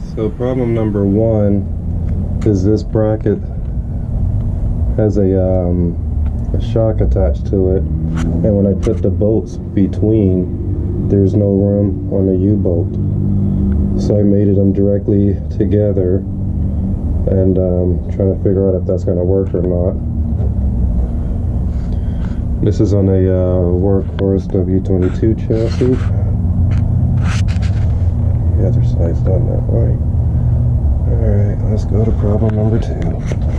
So problem number one is this bracket has a shock attached to it, and when I put the bolts between, there's no room on the U-bolt. So I mated them directly together, and trying to figure out if that's going to work or not. This is on a Workhorse W22 chassis. The other side's done that way. Alright, let's go to problem number two.